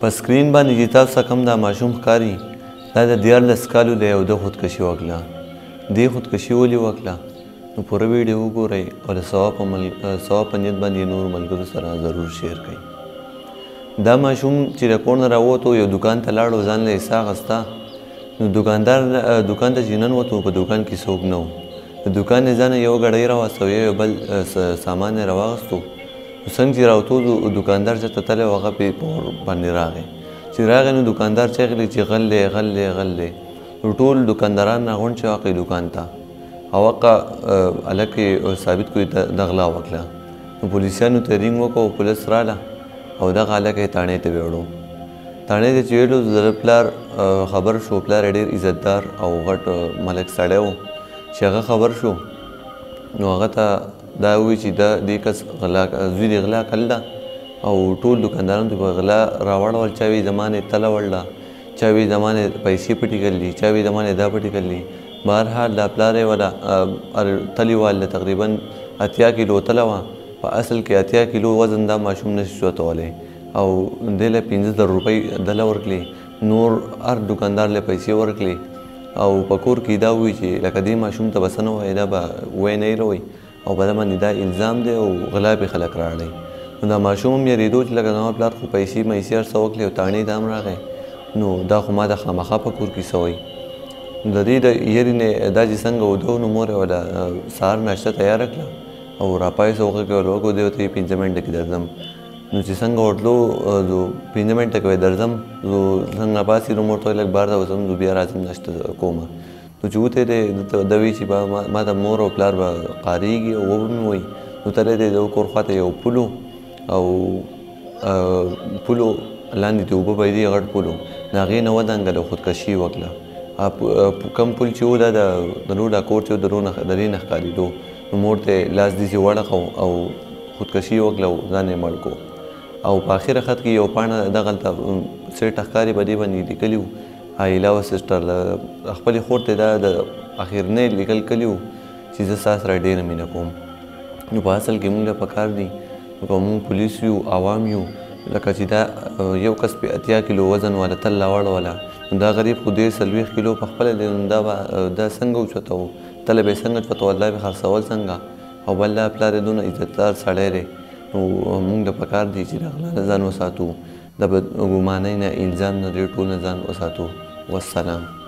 په سکرین باندې چې تاسو ته کوم دا ماشوم ښکاري دا د 14 کالو دی او د خودکشي وکړه. دې خودکشي ولې وکړه نو پوره ویډیو وګورئ او د ثواب په نیت باندې نور ملګرو سره ضرور شیر کړئ. دا ماشوم چې د کور نه راووتو یو دکان ته لاړ او ځان له حصه اخیسته نو دوکاندار دکان ته چې ننوتو په دکان کې څوک نه و. د دکان نه ځانه یو ګړۍ راوسته او یو بل سامان یې راواخیستو. نو څنګه چې راوتو دوکاندار چېرته تللی و هغه پې په اور باندې راغی. چې راغی نو دوکاندار چغې کړې چې غل دی غل دی غل دی. نو ټول دوکانداران راغونډ شوي هغه دکان ته او هغه هلک یې ثابت کړو د غلا وکړه. نو پولیسیانو ته رینګ وکړو پولیس راله او دغه هلک یې تاڼې ته ویوړو. تاڼې ته چې ویلو د پلار خبر شو. پلار یې ډېر عزتدار او غټ ملک سړی و چې هغه خبر شو نو هغه ته دا ووایي چې دا دې کس زوی دې غلا کړل ده او ټول دوکاندارانو ته په غلا راوړول. چا وایي زما نه تله وړله، چا وایي زما نه پیسې پټې کړلي، چا وایي زما نه دا پټې کړلي. بهرحال دا پلار یې ولا تلې واله تقریبا 80 کیلو تله وه. په اصل کې 80 کیلو وزن دا ماشوم نشي چوتولی او دې له 15,000 روپۍ دله ورکړي. نور هر دوکاندار له پیسې ورکړي او په کور کې دا وایي چې لکه دې ماشوم ته به څه نه وایي دا به وی نه یې او په ده باندې دا الزام دی او غلا پې خلک راړی. نو دا ماشوم هم یېرېدو چې لکه زما پلار خو پیسې میسې هر څه وکړې او تاڼې ته هم راغی نو دا خو ما د خامخا په کور کې څه وایي. د دې د یېرې نه دا چې څنګه ودو نو مور یې وله سهار ناشته تیاره کړه او راپایسه وښه کې ور وکړو. دی ورته 15 منټه کې درځم. نو چې څنګه ورتلو 15 منټه کې درځم زه څنګه پاسې نو مور ته لږ بار ته وځم زه بیا راځم ناشته کومه. نو چې وتی دی ده وایي چې ما ته مور او پلار به قارېږي او وبه مې وایي. نو تللی دی د کور خواته یو پولو او پولو لاندې د اوبه پیدې غټ پولو د هغې نه ودنګله خودکشي وکړه. کم پول چې و دا د نور دا کور چې و د دې نه ښکارېدو. نو مور ته لاس داسې وړخو او خودکشي وکړه او ځان یې مړ کړو. او په آخره خط کې یو پاڼه دغلته سیټ ښکاري په دې باندې لیکلي وو عایله و سسټر خپلې خور ته دا د اخرنۍ لیکل کلي وو چې زه ستا سره ډېره مینه کوم. نو په اصل کې موږ له پکار دي که موږ پولیس یو عوام یو لکه چې دا یو کس په 80 کیلو وزن والا تل راوړوله نو دا غریب خو 40 کیلو په خپله دی نو دا څنګه وچوتو تله به یې څنګه چوتول دا به خرڅول څنګه او بل دا پلار یې دونه عزتدار سړی دی. نو موږ له پکار دي چې د غلا نه ځان وساتو، د بدګمانۍ نه الزام نه دې ټول نه ځان وساتو. والسلام.